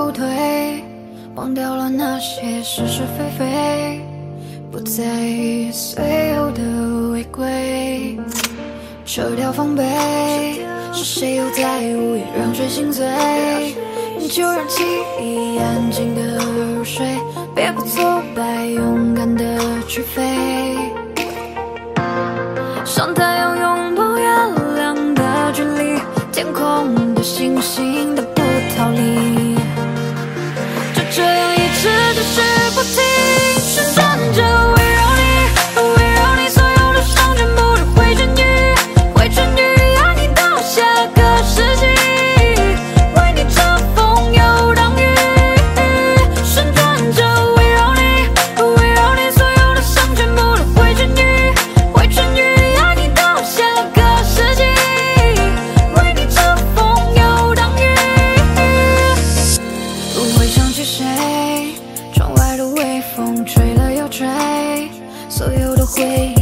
后退，忘掉了那些是是非非，不在意随后的违规，撤掉防备，是谁又在午夜让谁心碎，就让记忆安静的入睡，别怕挫败勇敢的去飞，像太阳拥抱月亮的距离，天空的星星它不逃离，就这样一直继续不停旋转着围绕你，围绕你所有的伤全部都会痊愈，会痊愈爱你到下个世纪，为你遮风又挡雨，旋转着围绕你，围绕你所有的伤全部都会痊愈，会痊愈爱你到下个世纪，为你遮风又挡雨，不会想起谁，窗外的微风吹了又吹，所有的回忆